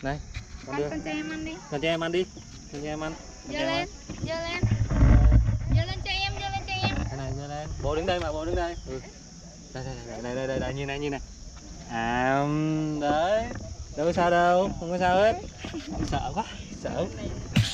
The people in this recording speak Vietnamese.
Này, Con cho em ăn đi. Con cho em ăn đi. Con cho em ăn. Giơ lên, giơ lên. Giơ lên cho em, giơ lên cho em. Cái này giơ lên. Bố đứng đây mà, bố đứng đây. Ừ. Đây, nhìn này. Đấy. Đâu có sao đâu, không có sao hết. Sợ quá, sợ.